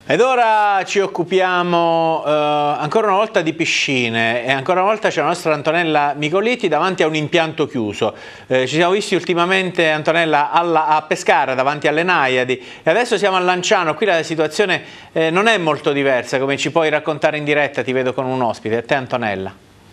Ed ora ci occupiamo ancora una volta di piscine e ancora una volta c'è la nostra Antonella Micoliti davanti a un impianto chiuso. Ci siamo visti ultimamente, Antonella, a Pescara davanti alle Naiadi e adesso siamo a Lanciano. Qui la situazione non è molto diversa, come ci puoi raccontare in diretta, ti vedo con un ospite. A te, Antonella.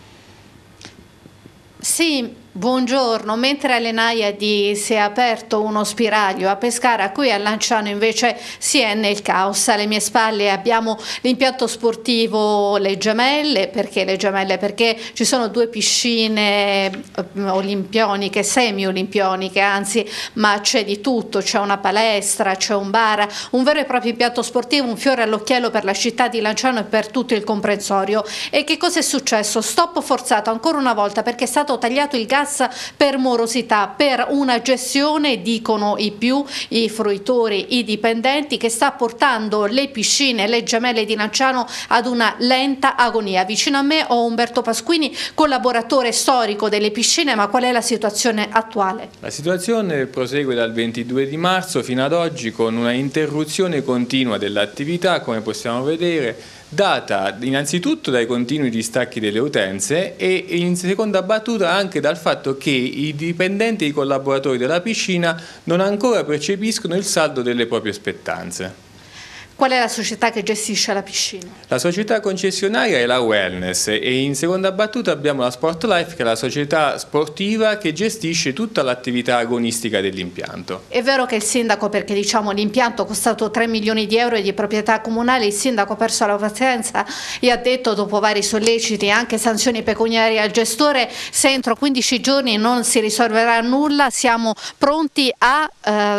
Sì. Buongiorno, mentre alle Naiadi si è aperto uno spiraglio a Pescara, qui a Lanciano invece si è nel caos. Alle mie spalle abbiamo l'impianto sportivo Le Gemelle. Perché Le Gemelle? Perché ci sono due piscine olimpioniche, semi-olimpioniche anzi, ma c'è di tutto, c'è una palestra, c'è un bar, un vero e proprio impianto sportivo, un fiore all'occhiello per la città di Lanciano e per tutto il comprensorio. E che cosa è successo? Stop forzato ancora una volta perché è stato tagliato il gas per morosità, per una gestione, dicono i fruitori, i dipendenti, che sta portando le piscine, Le Gemelle di Lanciano ad una lenta agonia. Vicino a me ho Umberto Pasquini, collaboratore storico delle piscine. Ma qual è la situazione attuale? La situazione prosegue dal 22 di marzo fino ad oggi con una interruzione continua dell'attività, come possiamo vedere, data innanzitutto dai continui distacchi delle utenze e in seconda battuta anche dal fatto che i dipendenti e i collaboratori della piscina non ancora percepiscono il saldo delle proprie spettanze. Qual è la società che gestisce la piscina? La società concessionaria è la Wellness e in seconda battuta abbiamo la Sportlife, che è la società sportiva che gestisce tutta l'attività agonistica dell'impianto. È vero che il sindaco, perché diciamo l'impianto ha costato 3 milioni di euro di proprietà comunale, il sindaco ha perso la pazienza e ha detto, dopo vari solleciti e anche sanzioni pecuniarie al gestore, se entro 15 giorni non si risolverà nulla siamo pronti a,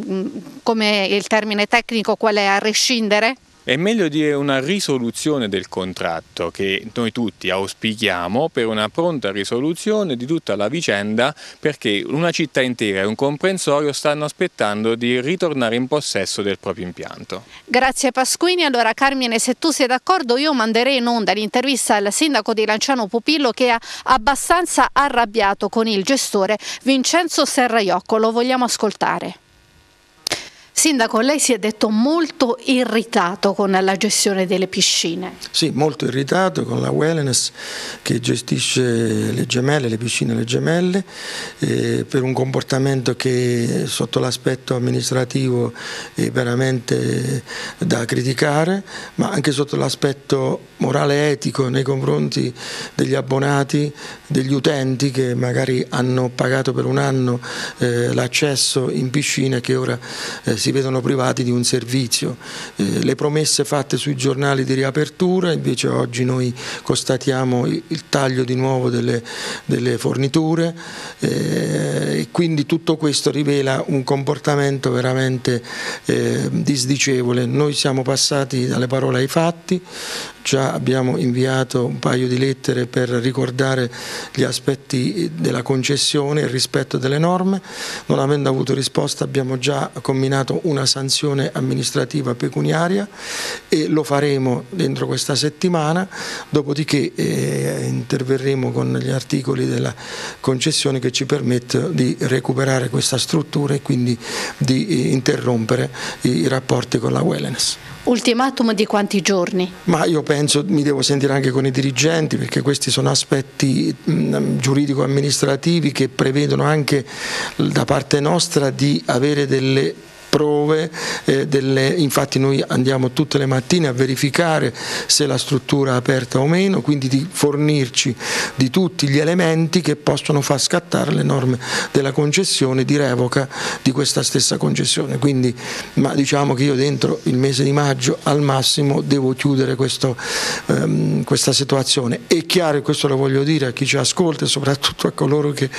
come il termine tecnico qual è, a rescindere? È meglio dire una risoluzione del contratto, che noi tutti auspichiamo per una pronta risoluzione di tutta la vicenda, perché una città intera e un comprensorio stanno aspettando di ritornare in possesso del proprio impianto. Grazie Pasquini. Allora Carmine, se tu sei d'accordo, io manderei in onda l'intervista al sindaco di Lanciano Pupillo, che è abbastanza arrabbiato con il gestore Vincenzo Serraiocco. Lo vogliamo ascoltare. Sindaco, lei si è detto molto irritato con la gestione delle piscine. Sì, molto irritato con la Wellness che gestisce Le Gemelle, le piscine Le Gemelle, per un comportamento che sotto l'aspetto amministrativo è veramente da criticare, ma anche sotto l'aspetto morale e etico nei confronti degli abbonati, degli utenti che magari hanno pagato per un anno l'accesso in piscina e che ora si vedono privati di un servizio. Le promesse fatte sui giornali di riapertura, invece oggi noi constatiamo il taglio di nuovo delle forniture, e quindi tutto questo rivela un comportamento veramente disdicevole. Noi siamo passati dalle parole ai fatti, già abbiamo inviato un paio di lettere per ricordare gli aspetti della concessione e il rispetto delle norme. Non avendo avuto risposta abbiamo già comminato una sanzione amministrativa pecuniaria e lo faremo dentro questa settimana, dopodiché interverremo con gli articoli della concessione che ci permettono di recuperare questa struttura e quindi di interrompere i rapporti con la Wellness. Ultimatum di quanti giorni? Ma io penso, mi devo sentire anche con i dirigenti, perché questi sono aspetti giuridico-amministrativi che prevedono anche da parte nostra di avere delle prove, infatti noi andiamo tutte le mattine a verificare se la struttura è aperta o meno, quindi di fornirci di tutti gli elementi che possono far scattare le norme della concessione di revoca di questa stessa concessione. Quindi, ma diciamo che io dentro il mese di maggio al massimo devo chiudere questa situazione. È chiaro, e questo lo voglio dire a chi ci ascolta e soprattutto a coloro che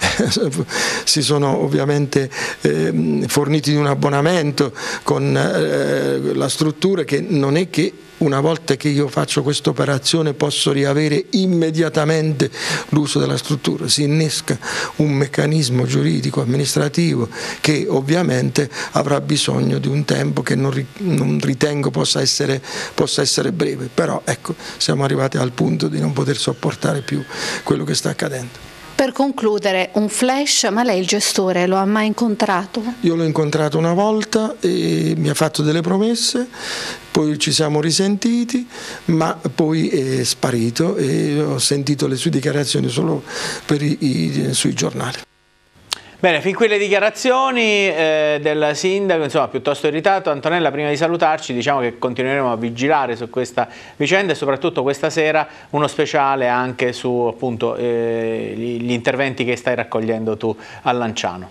si sono ovviamente forniti di una abbonamento con la struttura, che non è che una volta che io faccio questa operazione posso riavere immediatamente l'uso della struttura, si innesca un meccanismo giuridico amministrativo che ovviamente avrà bisogno di un tempo che non ritengo possa essere breve, però ecco, siamo arrivati al punto di non poter sopportare più quello che sta accadendo. Per concludere, un flash, ma lei il gestore lo ha mai incontrato? Io l'ho incontrato una volta e mi ha fatto delle promesse, poi ci siamo risentiti, ma poi è sparito e ho sentito le sue dichiarazioni solo sui giornali. Bene, fin qui le dichiarazioni del sindaco, insomma, piuttosto irritato. Antonella, prima di salutarci, diciamo che continueremo a vigilare su questa vicenda e soprattutto questa sera uno speciale anche su appunto gli interventi che stai raccogliendo tu a Lanciano.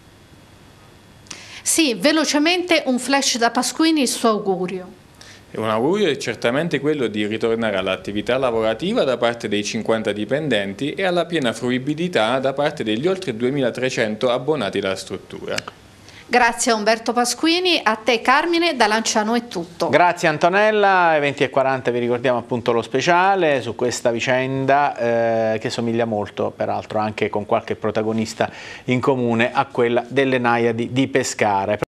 Sì, velocemente un flash da Pasquini, il suo augurio. Un augurio è certamente quello di ritornare all'attività lavorativa da parte dei 50 dipendenti e alla piena fruibilità da parte degli oltre 2300 abbonati alla struttura. Grazie a Umberto Pasquini, a te Carmine, da Lanciano è tutto. Grazie Antonella, alle 20:40 vi ricordiamo appunto lo speciale su questa vicenda che somiglia molto, peraltro anche con qualche protagonista in comune, a quella delle Naiadi di Pescara.